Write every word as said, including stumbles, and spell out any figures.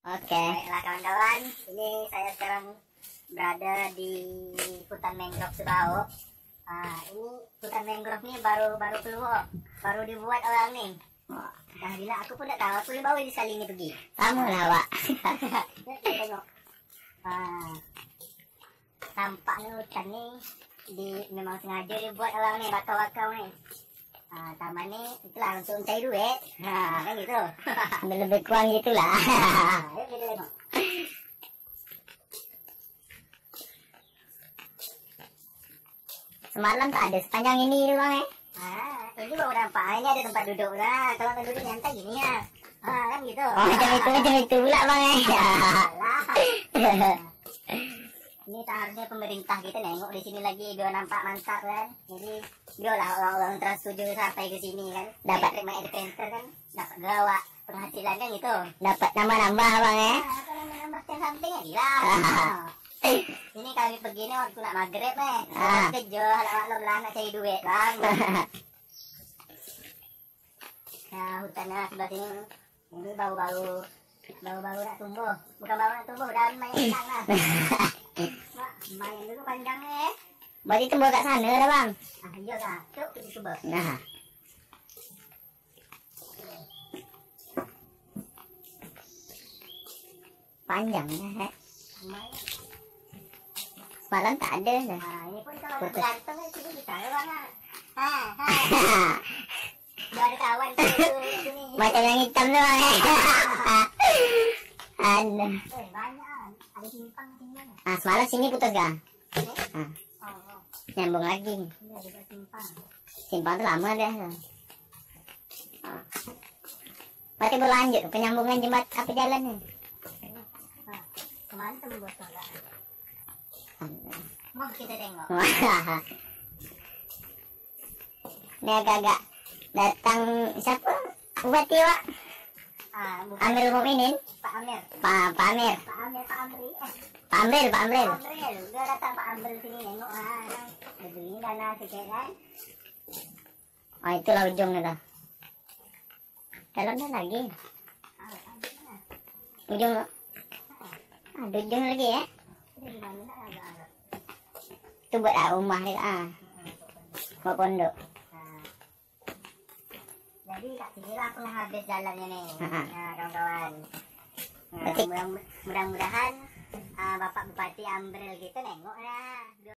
Oke. Baiklah kawan-kawan, ini saya sekarang berada di hutan mangrove Sebau. Nah, ini hutan mangrove nih baru baru keluar, baru dibuat orang nih. Dah bila aku pun tak tahu, aku bawa di sekali ini pergi. Kamu lah, Wak. Kita tengok. Ah, tampaknya hutan ni di memang sengaja dibuat orang nih, bakau-bakau nih. Ah, taman ni itulah untuk mencari duit. Ha, kan gitu. Lebih kurang gitulah. Ayo kita tengok. Semalam tak ada sepanjang ini doang eh. Ah, ini baru nampak. Ini ada tempat duduk lah. Kalau tempat duduk nyantai gini ya. Ah, kan gitu. Oh, macam itu macam itu pula bang eh. Alah. Ini seharusnya pemerintah kita nengok di sini lagi biar nampak mantap kan. Jadi biarlah orang-orang Trans tujuh sampai ke sini kan. Dapat terima adventure kan. Dapat gawat penghasilan kan gitu. dapat nambah-nambah bang eh. Ah, kalau menambah yang samping ya gila. Ini kami pergi nih waktu nak maghrib eh. Ah. Kerja halak-halak lah nak cari duit bang. Nah hutannya sebelah sini. Ini bau-bau bau-bau nak tumbuh. Bukan bau nak tumbuh, daun main panjang lah. Mak, main dulu panjangnya eh. Berarti tumbuh kat sana dah bang. Ah iya lah, yuk kita coba. Nah. Panjangnya eh. Main. Semalam tak ada dah. Nah ini pun kalau Putus. berantem kan sini bisa ya bang. Ha, ha. Dia ada kawan tu sini. Macam yang hitam tu bang eh. Ada. Eh banyak. Ada simpang sini. Ah, semalam sini putus gak? Eh? Ah, Oh, oh. nyambung lagi. Ini ada simpang. Simpang tu lama dah. Ah. Berarti berlanjut penyambungan jembat apa jalan ni? Nah, kemana tuh buat tolak? Mau kita tengok. Ini agak-agak datang siapa? Bupati Wak? Ah, bukan Amir Mukminin? Pak Amir. Pak Pak Amir. Pak Amir, Pak Amri. Eh, Pak Amril, Pak Amril. Pak Amril. Dia datang Pak Amril sini nengok. Ah, kan. Begini dana sikit kan. Oh, itulah ujungnya dah. Dalamnya lagi. Ah, ada. Ujung. Ada ujung lagi ya. Ini di mana nak agak-agak. Itu buat ah, rumah dia. Ah. Buat pondok. Nah. Jadi kat sini lah aku nak habis jalannya nih. Ha-ha. Nah, kawan-kawan. Nah, Berarti- mudah- mudah-mudahan ah, Bapak Bupati Amril gitu nengok lah.